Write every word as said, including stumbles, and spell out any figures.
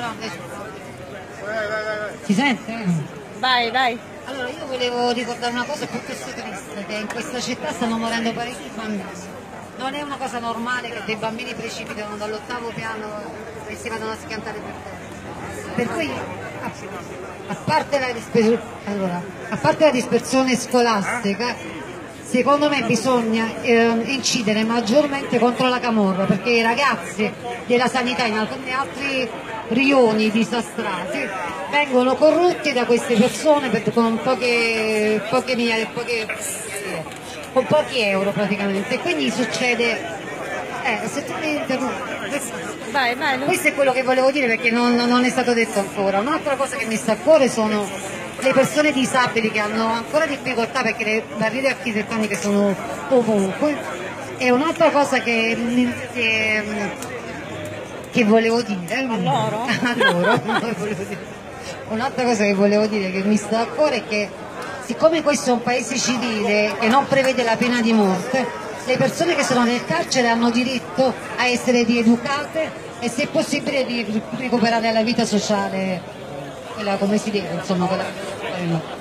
Si sente? Vai, vai. Allora io volevo ricordare una cosa piuttosto triste, che in questa città stanno morendo parecchi bambini. Non è una cosa normale che dei bambini precipitano dall'ottavo piano e si vadano a schiantare per terra. Per cui, a, a, parte la disper- allora, a parte la dispersione scolastica, secondo me bisogna eh, incidere maggiormente contro la camorra, perché i ragazzi della sanità in alcuni altri rioni disastrati vengono corrotti da queste persone per, con poche, poche migliaia, poche, con pochi euro praticamente, e quindi succede, eh, se tu mi interrompi, questo, vai, vai, questo è quello che volevo dire perché non, non è stato detto ancora. Un'altra cosa che mi sta a cuore sono le persone disabili che hanno ancora difficoltà perché le barriere architettoniche sono ovunque, e un'altra cosa che, che, che volevo dire a loro, a loro volevo dire. Un'altra cosa che volevo dire che mi sta a cuore è che siccome questo è un paese civile che non prevede la pena di morte, le persone che sono nel carcere hanno diritto a essere rieducate e se possibile di recuperare la vita sociale, quella come si deve, insomma, quella,